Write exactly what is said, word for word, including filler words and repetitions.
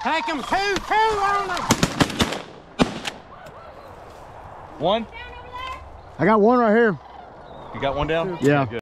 Take him two, two on them. One? I got one right here. You got one down? Yeah. Good.